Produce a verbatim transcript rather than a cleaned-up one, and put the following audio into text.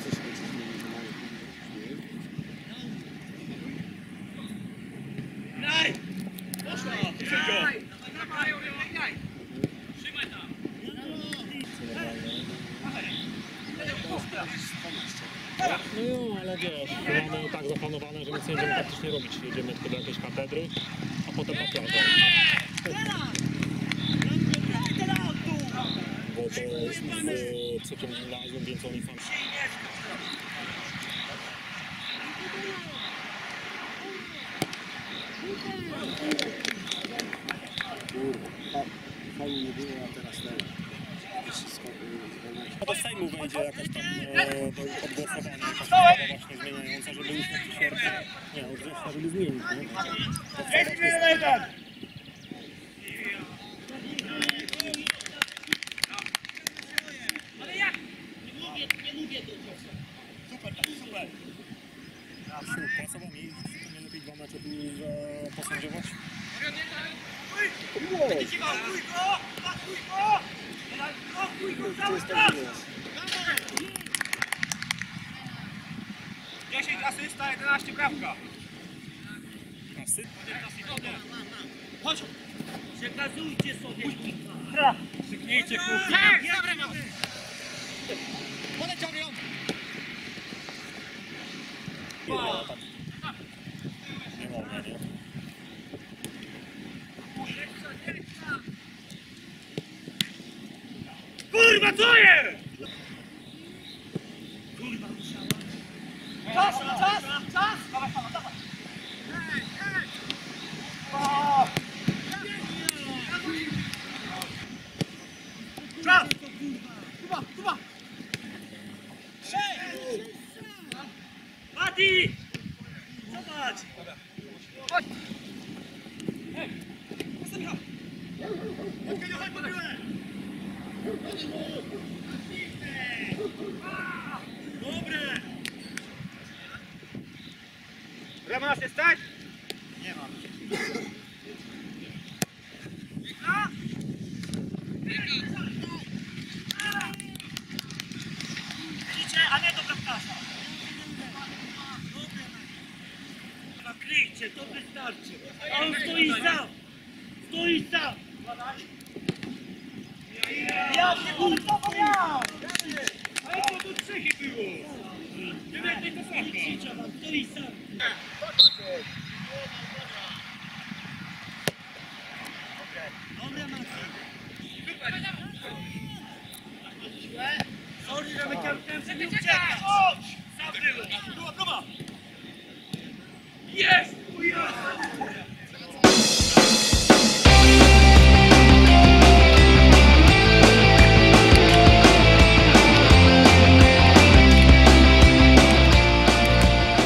Graj! Poszła! Trzymaj! Trzymaj tam! No jo, ale wiesz, mamy tak zaplanowane, że nic nie będziemy praktycznie robić. Jedziemy tylko do jakiejś katedry, a potem na plażę. Bo to jest w trzecim gimnazjum, więc oni są... Kurwa, fajnie nie było, a teraz ten. Do Sejmu będzie jakaś tam e, do odgłosowania, jakaś ustawa właśnie zmieniająca, żeby już na sierpniu, nie, od września, żeby zmienić, nie? Ale jak? Nie mówię, nie mówię do ciebie. Super, tak, super. Po co wam jeździć, to nie lepiej dwa mecze tu e, posędziować? dziesięć asysta, jedenaście bramka. Asy? Chodź! Przekazujcie sobie! Krzyknijcie, kurwa! Poleciał ją! Nie mogę, nie? Kurwa, co jest? Kurwa, musiała. Czas, czas, czas! Dawaj, dawaj, dawaj! Ej, ej! O! Czas! Kuba, Kuba! Mati! Zobacz! Chodź! Hej! Chodź, Michał! Chodź, chodź, po piłę! Dobre! Brawo nas jest, tak? Nie mam. Widzicie, a nie do bramkarza. Nakryjcie, to wystarczy. A on stoi sam. Stoi sam. Ja się kurwa miał! Ale to do trzech było! Nie wiem, jak to krzycza wam, stoi sam! Dobra, Maciej! Sorry, że wyciągnąłem, żeby uciekać! Chodź! Sam było!